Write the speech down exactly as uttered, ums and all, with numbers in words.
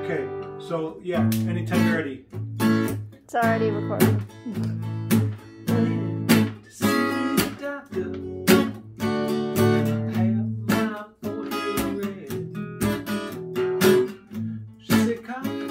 Okay, so yeah, anytime you're ready. It's already recording. Went to see the doctor, have my forehead red. She said, "Come